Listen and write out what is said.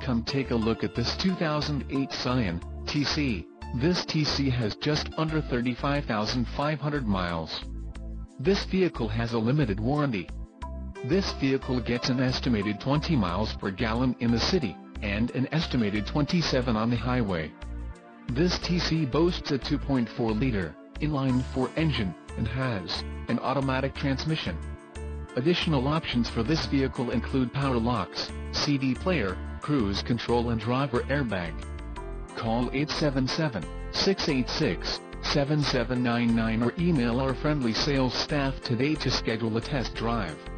Come take a look at this 2008 Scion TC. This TC has just under 35,500 miles. This vehicle has a limited warranty. This vehicle gets an estimated 20 miles per gallon in the city, and an estimated 27 on the highway. This TC boasts a 2.4-liter inline-4 engine, and has an automatic transmission. Additional options for this vehicle include power locks, CD player, cruise control and driver airbag. Call 877-686-7799 or email our friendly sales staff today to schedule a test drive.